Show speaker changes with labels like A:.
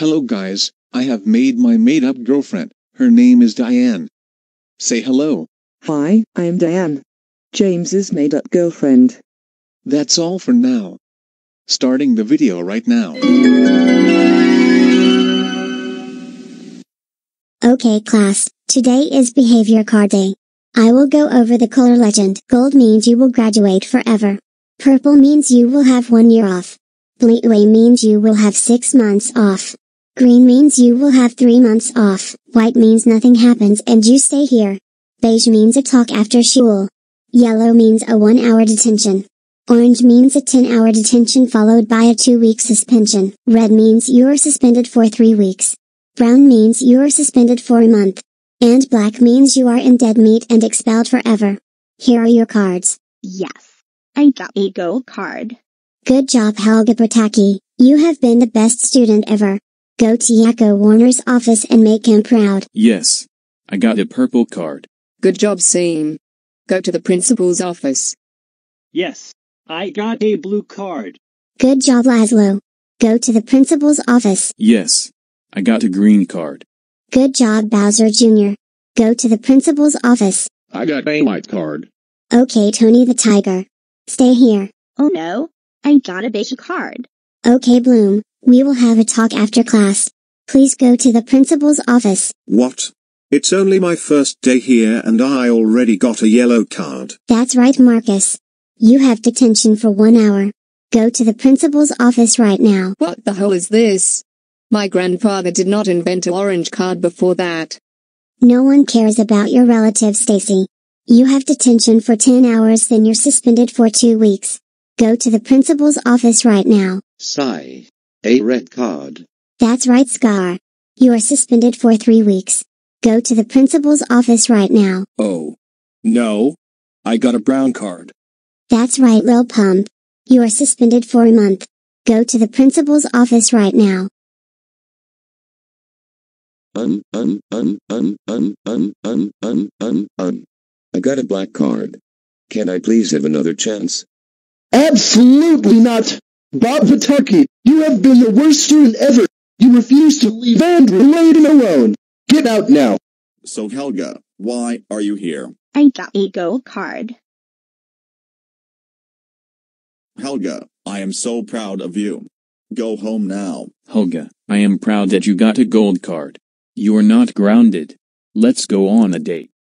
A: Hello guys, I have made my made-up girlfriend. Her name is Diane. Say hello.
B: Hi, I am Diane. James's made-up girlfriend.
A: That's all for now. Starting the video right now.
C: Okay class, today is behavior card day. I will go over the color legend. Gold means you will graduate forever. Purple means you will have 1 year off. Blue means you will have 6 months off. Green means you will have 3 months off. White means nothing happens and you stay here. Beige means a talk after school. Yellow means a 1-hour detention. Orange means a 10-hour detention followed by a 2-week suspension. Red means you are suspended for 3 weeks. Brown means you are suspended for a month. And black means you are in dead meat and expelled forever. Here are your cards.
D: Yes, I got a gold card.
C: Good job Helga Pataki, you have been the best student ever. Go to Yakko Warner's office and make him proud.
E: Yes. I got a purple card.
F: Good job Seam. Go to the principal's office.
G: Yes, I got a blue card.
C: Good job Laszlo. Go to the principal's office.
E: Yes. I got a green card.
C: Good job Bowser Jr. Go to the principal's office.
H: I got a white card.
C: Okay Tony the Tiger. Stay here.
D: Oh no, I got a beige card.
C: Okay Bloom, we will have a talk after class. Please go to the principal's office.
I: What? It's only my first day here and I already got a yellow card.
C: That's right Marcus. You have detention for 1 hour. Go to the principal's office right now.
F: What the hell is this? My grandfather did not invent an orange card before that.
C: No one cares about your relative Stacy. You have detention for 10 hours then you're suspended for 2 weeks. Go to the principal's office right now.
H: Sigh. A red card.
C: That's right Scar. You are suspended for 3 weeks. Go to the principal's office right now.
J: Oh. No. I got a brown card.
C: That's right Lil Pump. You are suspended for a month. Go to the principal's office right now.
H: I got a black card. Can I please have another chance?
K: Absolutely not! Bob Pataki, you have been the worst student ever! You refuse to leave Andrew Layden alone! Get out now!
L: So Helga, why are you here?
D: I got a gold card.
L: Helga, I am so proud of you. Go home now.
E: Helga, I am proud that you got a gold card. You are not grounded. Let's go on a date.